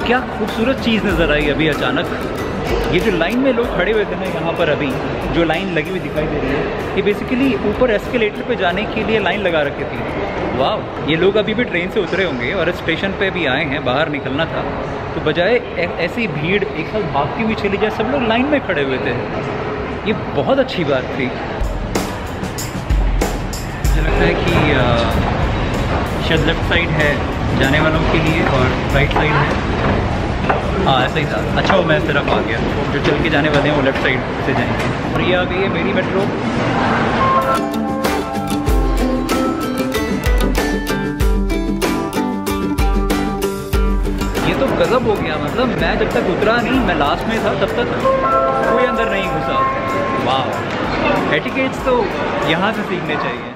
क्या खूबसूरत चीज़ नज़र आई अभी अचानक। ये जो लाइन में लोग खड़े हुए थे ना यहाँ पर, अभी जो लाइन लगी हुई दिखाई दे रही है, ये बेसिकली ऊपर एस्केलेटर पे जाने के लिए लाइन लगा रखी थी। वाह, ये लोग अभी भी ट्रेन से उतरे होंगे और स्टेशन पे भी आए हैं, बाहर निकलना था, तो बजाय ऐसी भीड़ एक साथ भागती हुई चली जाए, सब लोग लाइन में खड़े हुए थे। ये बहुत अच्छी बात थी। मुझे लगता है कि शायद लेफ्ट साइड है जाने वालों के लिए और राइट साइड है। हाँ ऐसा ही था। अच्छा वो मैं इस तरफ आ गया, जो चल के जाने वाले हैं वो लेफ्ट साइड से जाएंगे। और ये आ गई है मेरी मेट्रो। ये तो गजब हो गया, मतलब मैं जब तक उतरा नहीं, मैं लास्ट में था, तब तक कोई अंदर नहीं घुसा। वाह, एटिकेट्स तो यहाँ से सीखने चाहिए।